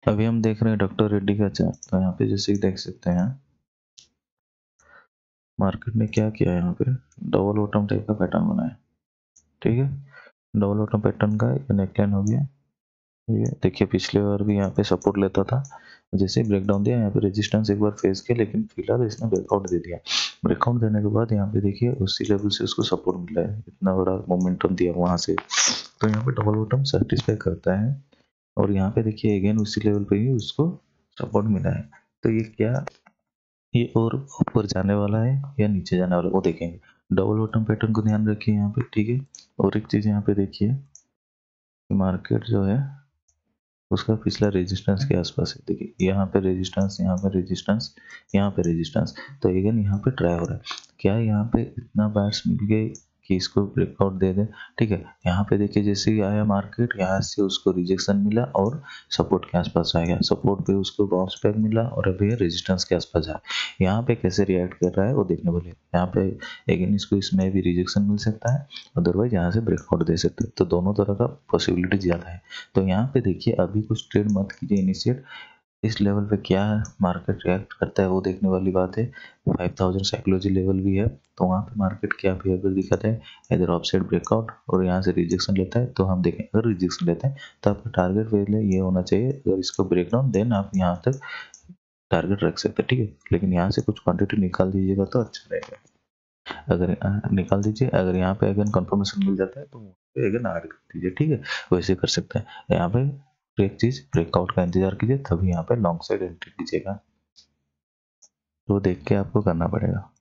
अभी हम देख रहे हैं डॉक्टर रेड्डी का चार्ट। तो यहाँ पे जैसे देख सकते हैं मार्केट ने क्या किया है, यहाँ पे डबल बॉटम टाइप का पैटर्न बनाया। ठीक है, डबल बॉटम पैटर्न का ये नेकलाइन हो गया। ठीक है, देखिए पिछले बार भी यहाँ पे सपोर्ट लेता था, जैसे ब्रेकडाउन दिया यहाँ पे रेजिस्टेंस एक बार फेस किया, लेकिन फिलहाल इसने ब्रेकआउट दे दिया। ब्रेकआउट देने के बाद यहाँ पे देखिए उसी लेवल से उसको सपोर्ट मिला है, इतना बड़ा मोमेंटम दिया वहां से। तो यहाँ पे डबल बॉटम सेटिस्फाई करता है और यहाँ पे देखिए अगेन उसी लेवल पे ही उसको सपोर्ट मिला है। तो ये क्या, ये और ऊपर जाने वाला है या नीचे जाने वाला है वो देखेंगे। डबल बॉटम पैटर्न को ध्यान रखिए यहाँ पे। ठीक है, और एक चीज यहाँ पे देखिए, मार्केट जो है उसका पिछला रेजिस्टेंस के आसपास है। देखिए यहाँ पे रेजिस्टेंस, यहाँ पे रेजिस्टेंस, यहाँ पे रेजिस्टेंस। तो अगेन यहाँ पे ट्राई हो रहा है, क्या यहाँ पे इतना बायर्स मिल गए कि इसको ब्रेकआउट दे दे। ठीक है, यहाँ पे देखिए जैसे ही आया मार्केट, यहाँ से उसको रिजेक्शन मिला और सपोर्ट के आसपास आ गया, सपोर्ट पे उसको बाउंस बैक मिला और अभी रेजिस्टेंस के आसपास आया। यहाँ पे कैसे रिएक्ट कर रहा है वो देखने वाले। यहाँ पे अगेन इसको इसमें भी रिजेक्शन मिल सकता है, अदरवाइज यहाँ से ब्रेकआउट दे सकते हैं। तो दोनों तरह का पॉसिबिलिटी ज्यादा है। तो यहाँ पे देखिए अभी कुछ ट्रेड मत कीजिए इनिशिएट, इस लेवल पे क्या मार्केट रिएक्ट करता है वो देखने वाली बात है। 5000 साइकोलॉजी लेवल भी है, तो वहाँ पे मार्केट क्या बिहेवियर दिखाता है, इधर ऑफसेट ब्रेकआउट और यहाँ से रिजेक्शन लेता है। तो हम देखें अगर रिजेक्शन लेता है तो आपका टारगेट पहले ये होना चाहिए, अगर इसको ब्रेकडाउन देन आप यहाँ तक टारगेट रख सकते हैं। ठीक है, लेकिन यहाँ से कुछ क्वांटिटी निकाल दीजिएगा तो अच्छा रहेगा। अगर निकाल दीजिए, अगर यहाँ पे अगर कंफर्मेशन मिल जाता है तो अगर ऐड कर दीजिए। ठीक है, वैसे कर सकते हैं। यहाँ पे एक चीज ब्रेकआउट का इंतजार कीजिए, तभी यहाँ पे लॉन्ग साइड एंट्री कीजिएगा। तो देख के आपको करना पड़ेगा।